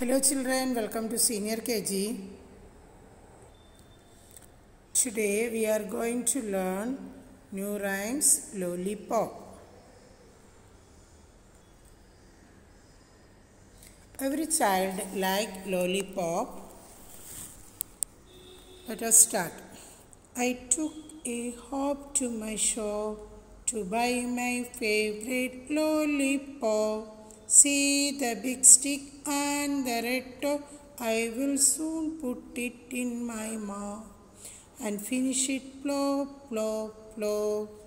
Hello children, welcome to Senior KG. Today we are going to learn new rhymes lollipop. Every child like lollipop. Let us start. I took a hop to my shop to buy my favorite lollipop. See the big stick and the red top. I will soon put it in my mouth and finish it plop, plop, plop.